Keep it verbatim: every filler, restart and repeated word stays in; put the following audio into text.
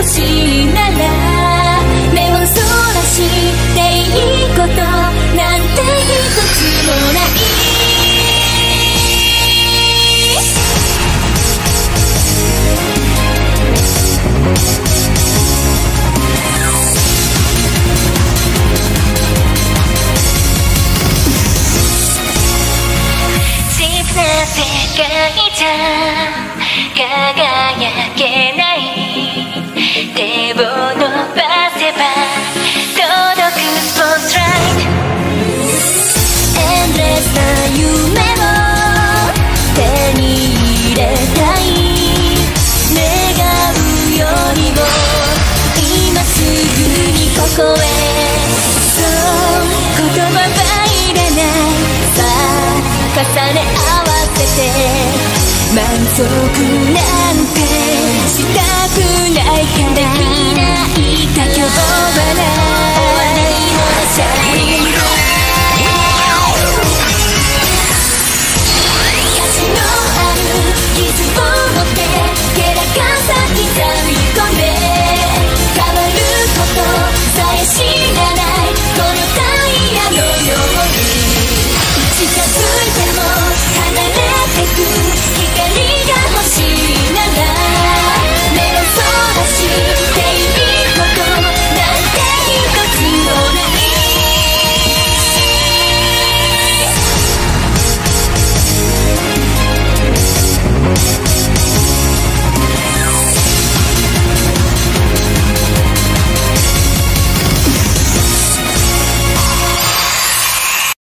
しいなら目をそらしていいことなんて一つもない。世界じゃ輝けない手を伸ばせば届くスポットライト。エンドレスな夢を手に入れたい。願うよりも今すぐにここへ。そう言葉はいらない。さあ重ね合わせて満足